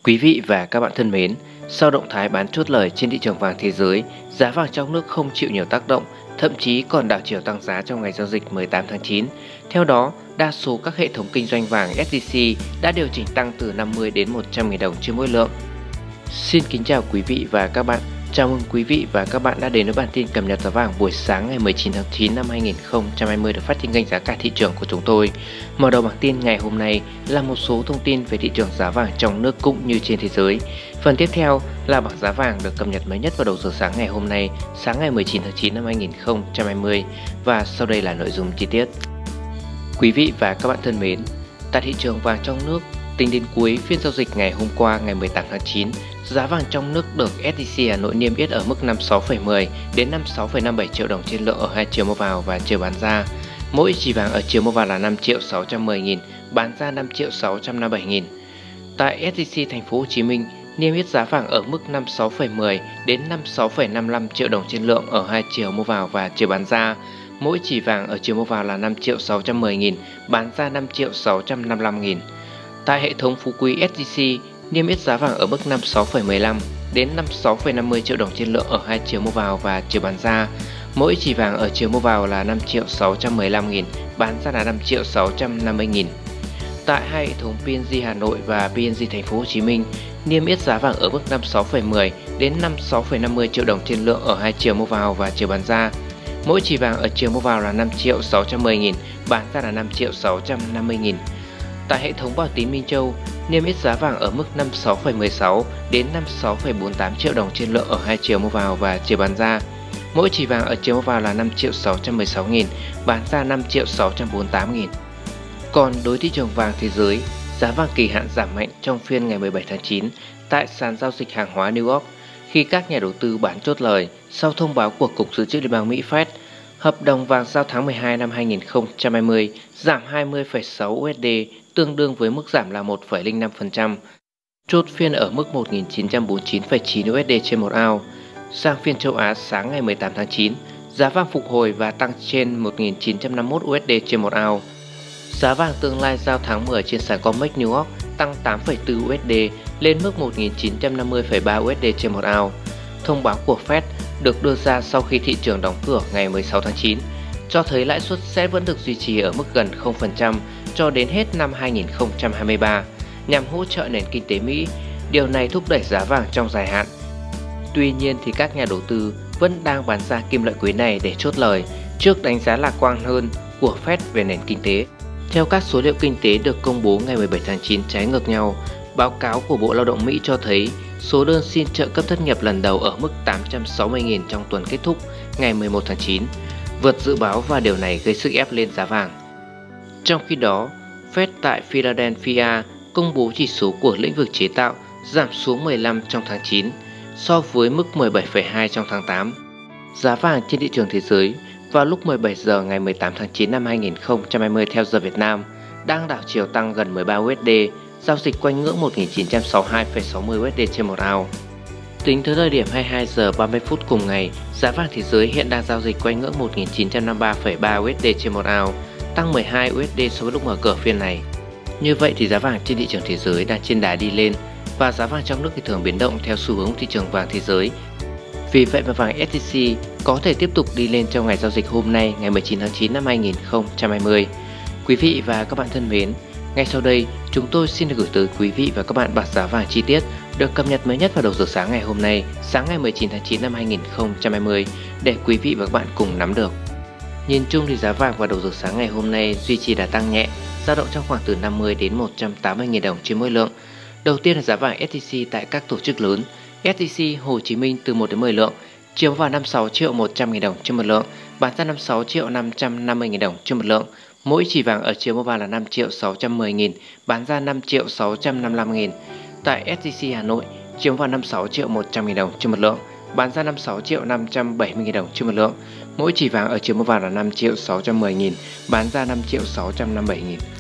Quý vị và các bạn thân mến, sau động thái bán chốt lời trên thị trường vàng thế giới, giá vàng trong nước không chịu nhiều tác động, thậm chí còn đảo chiều tăng giá trong ngày giao dịch 18 tháng 9. Theo đó, đa số các hệ thống kinh doanh vàng SJC đã điều chỉnh tăng từ 50 đến 100.000 đồng trên mỗi lượng. Xin kính chào quý vị và các bạn. Chào mừng quý vị và các bạn đã đến với bản tin cập nhật giá vàng buổi sáng ngày 19 tháng 9 năm 2020 được phát trên kênh Giá Cả Thị Trường của chúng tôi. Mở đầu bản tin ngày hôm nay là một số thông tin về thị trường giá vàng trong nước cũng như trên thế giới. Phần tiếp theo là bảng giá vàng được cập nhật mới nhất vào đầu giờ sáng ngày hôm nay, sáng ngày 19 tháng 9 năm 2020, và sau đây là nội dung chi tiết. Quý vị và các bạn thân mến, tại thị trường vàng trong nước, tính đến cuối phiên giao dịch ngày hôm qua ngày 18 tháng 9, giá vàng trong nước được SJC Hà Nội niêm yết ở mức 56,10 đến 56,57 triệu đồng trên lượng ở hai chiều mua vào và chiều bán ra. Mỗi chỉ vàng ở chiều mua vào là 5.610.000, bán ra 5.657.000. Tại SJC Thành phố Hồ Chí Minh, niêm yết giá vàng ở mức 56,10 đến 56,55 triệu đồng trên lượng ở hai chiều mua vào và chiều bán ra. Mỗi chỉ vàng ở chiều mua vào là 5.610.000, bán ra 5.655.000. Tại hệ thống Phú Quý SJC, niêm yết giá vàng ở mức 56,15 đến 56,50 triệu đồng trên lượng ở hai chiều mua vào và chiều bán ra. Mỗi chỉ vàng ở chiều mua vào là 5.615.000, bán ra là 5.650.000. Tại hai hệ thống PNG Hà Nội và PNG Thành phố Hồ Chí Minh, niêm yết giá vàng ở mức 56,10 đến 56,50 triệu đồng trên lượng ở hai chiều mua vào và chiều bán ra. Mỗi chỉ vàng ở chiều mua vào là 5.610.000, bán ra là 5.650.000. Tại hệ thống Bảo Tín Minh Châu, niêm yết giá vàng ở mức 56,16 đến 56,48 triệu đồng trên lượng ở hai chiều mua vào và chiều bán ra. Mỗi chỉ vàng ở chiều mua vào là 5.616.000, bán ra 5.648.000. Còn đối thị trường vàng thế giới, giá vàng kỳ hạn giảm mạnh trong phiên ngày 17 tháng 9 tại sàn giao dịch hàng hóa New York khi các nhà đầu tư bán chốt lời sau thông báo của Cục Dự trữ Liên bang Mỹ Fed. Hợp đồng vàng giao tháng 12 năm 2020 giảm 20,6 USD, tương đương với mức giảm là 1,05%. Chốt phiên ở mức 1.949,9 USD trên một ounce. Sang phiên châu Á sáng ngày 18 tháng 9, giá vàng phục hồi và tăng trên 1.951 USD trên một ounce. Giá vàng tương lai giao tháng 10 trên sàn COMEX New York tăng 8,4 USD lên mức 1.950,3 USD trên một ounce. Thông báo của Fed được đưa ra sau khi thị trường đóng cửa ngày 16 tháng 9, cho thấy lãi suất sẽ vẫn được duy trì ở mức gần 0% cho đến hết năm 2023 nhằm hỗ trợ nền kinh tế Mỹ. Điều này thúc đẩy giá vàng trong dài hạn. Tuy nhiên thì các nhà đầu tư vẫn đang bán ra kim loại quý này để chốt lời trước đánh giá lạc quan hơn của Fed về nền kinh tế. Theo các số liệu kinh tế được công bố ngày 17 tháng 9 trái ngược nhau, báo cáo của Bộ Lao động Mỹ cho thấy số đơn xin trợ cấp thất nghiệp lần đầu ở mức 860.000 trong tuần kết thúc ngày 11 tháng 9, vượt dự báo và điều này gây sức ép lên giá vàng. Trong khi đó, Fed tại Philadelphia công bố chỉ số của lĩnh vực chế tạo giảm xuống 15 trong tháng 9 so với mức 17,2 trong tháng 8. Giá vàng trên thị trường thế giới vào lúc 17 giờ ngày 18 tháng 9 năm 2020 theo giờ Việt Nam đang đảo chiều tăng gần 13 USD, giao dịch quanh ngưỡng 1.962,60 USD trên một ounce. Tính tới thời điểm 22 giờ 30 phút cùng ngày, giá vàng thế giới hiện đang giao dịch quanh ngưỡng 1.953,3 USD trên một ounce, tăng 12 USD so với lúc mở cửa phiên này. Như vậy thì giá vàng trên thị trường thế giới đang trên đà đi lên và giá vàng trong nước thì thường biến động theo xu hướng thị trường vàng thế giới. Vì vậy mà vàng SJC có thể tiếp tục đi lên trong ngày giao dịch hôm nay ngày 19 tháng 9 năm 2020. Quý vị và các bạn thân mến, ngay sau đây chúng tôi xin được gửi tới quý vị và các bạn bảng giá vàng chi tiết được cập nhật mới nhất vào đầu giờ sáng ngày hôm nay, sáng ngày 19 tháng 9 năm 2020 để quý vị và các bạn cùng nắm được. Nhìn chung thì giá vàng vào đầu giờ sáng ngày hôm nay duy trì đà tăng nhẹ, dao động trong khoảng từ 50 đến 180.000 đồng trên mỗi lượng. Đầu tiên là giá vàng SJC tại các tổ chức lớn. SJC Hồ Chí Minh từ 1 đến 10 lượng, chiều vào 56.100.000 đồng trên một lượng, bán ra 56.550.000 đồng trên một lượng. Mỗi chỉ vàng ở chiều mua vào là 5.610.000, bán ra 5.655.000. Tại SJC Hà Nội, chiều vào 56.100.000 đồng trên một lượng, bán ra 56.570.000 đồng trên một lượng. Mỗi chỉ vàng ở chiều mua vào là 5.610.000, bán ra 5.657.000.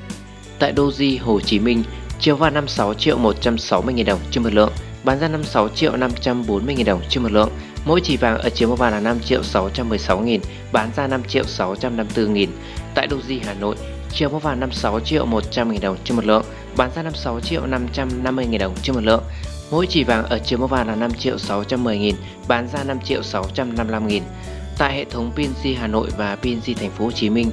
Tại Doji Hồ Chí Minh, chiều vào 56.160.000 đồng trên một lượng, bán ra 56.540.000 đồng trên một lượng. Mỗi chỉ vàng ở chiều mua vào là 5.616.000, bán ra 5.654.000. Tại Doji Hà Nội, chiều mua vào 56 triệu 100.000 đồng trên một lượng, bán ra 56 triệu 550.000 đồng trên một lượng. Mỗi chỉ vàng ở chiều mua vào là 5 triệu 610.000, bán ra 5 triệu 655.000. Tại hệ thống PNG Hà Nội và PNG Thành phố Hồ Chí Minh,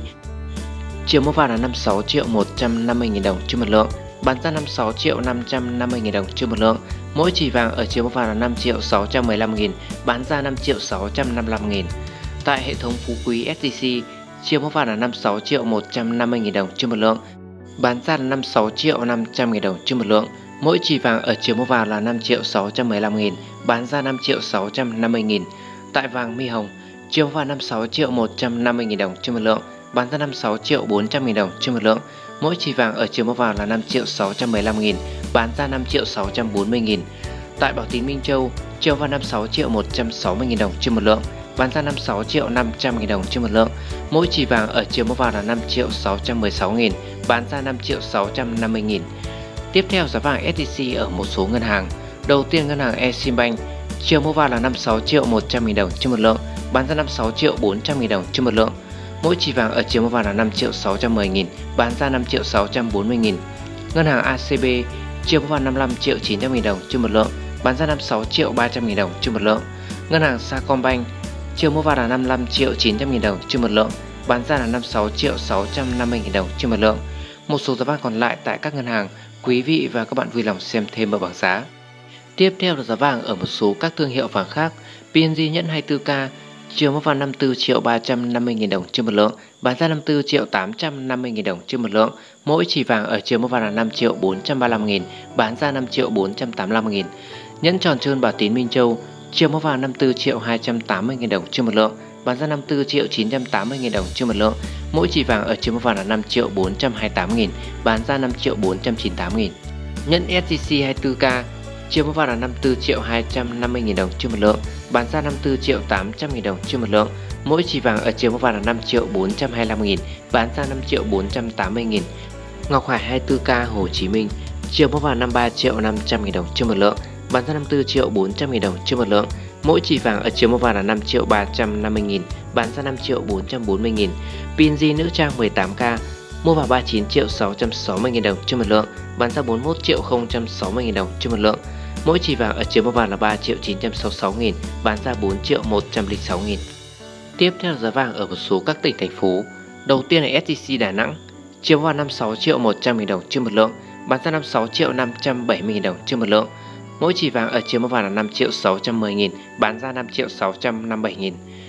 chiều mua vào là 56 triệu 150.000 đồng trên một lượng, bán ra 56 triệu 550.000 đồng trên một lượng. Mỗi chỉ vàng ở chiều mua vào là 5 triệu 615.000, bán ra 5 triệu 655.000. Tại hệ thống Phú Quý SJC, chiều mua vào là 56 triệu 150.000 đồng trên một lượng, bán ra là 56 triệu 500.000 đồng trên một lượng. Mỗi chỉ vàng ở chiều mua vào là 5 triệu 615.000, bán ra 5 triệu 650.000. Tại vàng Mi Hồng, chiều mua vào 56 triệu 150.000 đồng trên một lượng, bán ra 56 triệu 400.000 đồng trên một lượng. Mỗi chỉ vàng ở chiều mua vào là 5 triệu 615.000, bán ra 5 triệu 640.000. Tại Bảo Tín Minh Châu, chiều vào 56 triệu 160.000 đồng trên một lượng, bán ra 56 triệu 500.000 đồng trên một lượng. Mỗi chỉ vàng ở chiều mua vào là 5 triệu 616.000, bán ra 5 triệu 650.000. Tiếp theo giá vàng SJC ở một số ngân hàng. Đầu tiên ngân hàng Eximbank, chiều mua vào là 56 triệu 100.000 đồng trên một lượng, bán ra 56 triệu 400.000 đồng trên một lượng. Mỗi chỉ vàng ở chiều mua vào là 5 triệu 610.000, bán ra 5 triệu 640.000. Ngân hàng ACB, chiều mua vào 55 triệu 900.000 đồng trên một lượng, bán ra 56 triệu 300.000 đồng trên một lượng. Ngân hàng Sacombank, chiều mua vào là 55 triệu 900.000 đồng trên một lượng, bán ra là 56 triệu 650.000 đồng trên một lượng. Một số giá vàng còn lại tại các ngân hàng, quý vị và các bạn vui lòng xem thêm ở bảng giá. Tiếp theo là giá vàng ở một số các thương hiệu vàng khác. PNG nhẫn 24K, chiều mua vào 54 triệu 350.000 đồng trên một lượng, bán ra 54 triệu 850.000 đồng trên một lượng. Mỗi chỉ vàng ở chiều mua vào là 5 triệu 435.000, bán ra 5 triệu 485.000. Nhẫn tròn trơn Bảo Tín Minh Châu, chiều mua vào 54 triệu 280.000 đồng trên một lượng, bán ra 54 triệu 980.000 đồng trên một lượng. Mỗi chỉ vàng ở chiều mua vào là 5 triệu 428.000, bán ra 5 triệu 498.000. Nhẫn SJC 24K, chiều mua vào là 54 triệu 250.000 đồng trên một lượng, bán ra 54 triệu 800.000 đồng trên một lượng. Mỗi chỉ vàng ở chiều mua vào là 5 triệu 425.000, bán ra 5 triệu 480.000. Ngọc Hải 24K Hồ Chí Minh, chiều mua vào 53 triệu 500.000 đồng trên một lượng, bán ra 54 triệu 400.000 đồng trên một lượng. Mỗi chỉ vàng ở chiều mua vào là 5 triệu 350.000, bán ra 5 triệu 440.000. PNG nữ trang 18K, mua vào 39 triệu 660.000 đồng trên một lượng, bán ra 41 triệu 060.000 đồng trên một lượng. Mỗi chỉ vàng ở chiều mua vào là 3 triệu 966.000, bán ra 4 triệu 106.000. Tiếp theo là giá vàng ở một số các tỉnh thành phố. Đầu tiên là SJC Đà Nẵng, chiều mua vào 56 triệu 100.000 đồng trên một lượng, bán ra 56 triệu 570.000 đồng trên một lượng. Mỗi chỉ vàng ở chiều mua vào là 5 triệu 610.000, bán ra 5 triệu 657.000.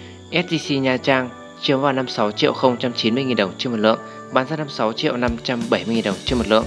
SJC Nha Trang, chiều mua vào 56 triệu 090.000 đồng trên một lượng, bán ra 56 triệu 570.000 đồng trên một lượng.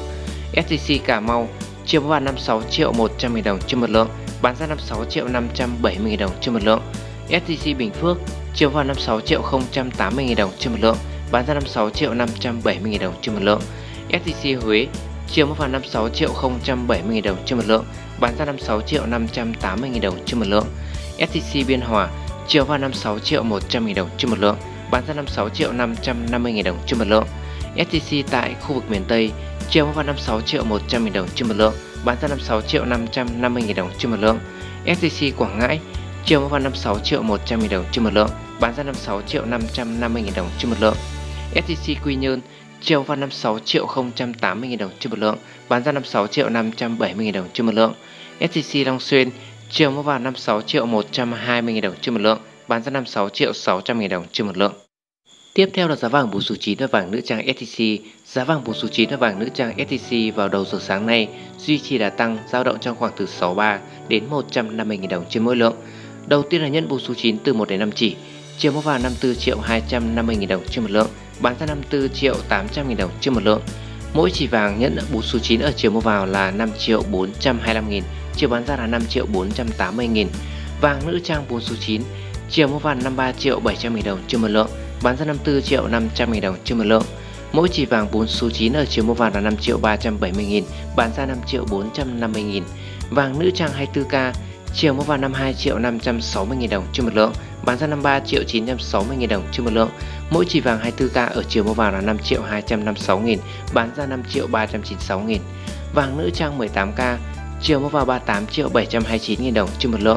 SJC Cà Mau, chiều mua vào 56 triệu 100.000 đồng trên một lượng, bán ra 56 triệu 570.000 đồng trên một lượng. SJC Bình Phước, chiều mua vào 56 triệu 080.000 đồng trên một lượng, bán ra 56 triệu 570.000 đồng trên một lượng. SJC Huế, chiều mua vào 56 triệu 070.000 đồng trên một lượng, bán ra 56 triệu 580.000 đồng trên một lượng. SJC Biên Hòa, chiều vào 56 triệu 100.000 đồng trên một lượng, bán ra 56 triệu 550.000 đồng trên một lượng. SJC tại khu vực miền Tây, chiều vào 56 triệu 100.000 đồng trên một lượng, bán ra 56 triệu 550.000 đồng trên một lượng. SJC Quảng Ngãi, chiều vào 56 triệu 100.000 đồng trên một lượng, bán ra 56 triệu 550.000 đồng trên một lượng. SJC Quy Nhơn, chiều vào 56 triệu 080.000 đồng trên một lượng, bán ra 56 triệu 570.000 đồng trên một lượng. SJC Long Xuyên, chiều mua vào 56 triệu 120.000 đồng trên một lượng, bán ra 56 triệu 600.000 đồng trên một lượng. Tiếp theo là giá vàng bù số 9 và vàng nữ trang SJC. Giá vàng bù số 9 và vàng nữ trang SJC vào đầu giờ sáng nay duy trì đà tăng, dao động trong khoảng từ 63 đến 150.000 đồng trên mỗi lượng. Đầu tiên là nhẫn bù số 9 từ 1 đến 5 chỉ, chiều mua vào 54 triệu 250.000 đồng trên một lượng, bán ra 54 triệu 800.000 đồng trên một lượng. Mỗi chỉ vàng nhẫn bù số 9 ở chiều mua vào là 5 triệu 425.000, chiều bán ra là 5 triệu 480.000. Vàng nữ trang 4 số 9, chiều mua vào 53 triệu 700.000 đồng trên một lượng, bán ra 54 triệu 500.000 đồng trên một lượng. Mỗi chỉ vàng 4 số 9 ở chiều mua vào là 5 triệu 370.000, bán ra 5 triệu 450.000. Vàng nữ trang 24K, chiều mua vào 52 triệu 560.000 đồng trên một lượng, bán ra 53 triệu 960.000 đồng trên một lượng. Mỗi chỉ vàng 24K ở chiều mua vào là 5 triệu 256.000, bán ra 5 triệu 396.000. Vàng nữ trang 18K, chiều mua vào 38 triệu 729.000 đồng trên một lượng,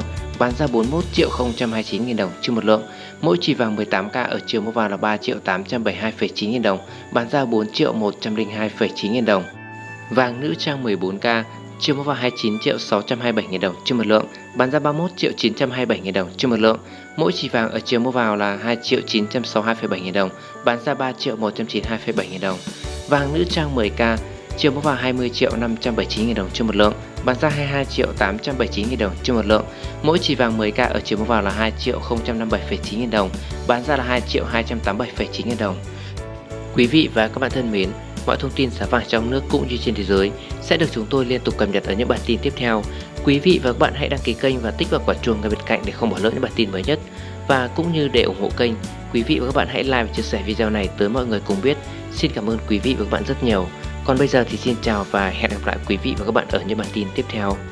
bán ra 41.029.000 đồng trên một lượng. Mỗi chỉ vàng 18K ở chiều mua vào là 3.872,9 đồng, bán ra 4.102,9 đồng. Vàng nữ trang 14K chiều mua vào 29.627.000 đồng trên một lượng, bán ra 31.927.000 đồng trên một lượng. Mỗi chỉ vàng ở chiều mua vào là 2.962,7 đồng, bán ra 3.192,7 đồng. Vàng nữ trang 10K chiều mua vào 20.579.000 đồng trên một lượng, bán ra 22.879.000 đồng trên một lượng. Mỗi chỉ vàng 10K ở chiều mua vào là 2.057,9 đồng, bán ra là 2.287,9 đồng. Quý vị và các bạn thân mến, mọi thông tin giá vàng trong nước cũng như trên thế giới sẽ được chúng tôi liên tục cập nhật ở những bản tin tiếp theo. Quý vị và các bạn hãy đăng ký kênh và tích vào quả chuông ngay bên cạnh để không bỏ lỡ những bản tin mới nhất. Và cũng như để ủng hộ kênh, quý vị và các bạn hãy like và chia sẻ video này tới mọi người cùng biết. Xin cảm ơn quý vị và các bạn rất nhiều. Còn bây giờ thì xin chào và hẹn gặp lại quý vị và các bạn ở những bản tin tiếp theo.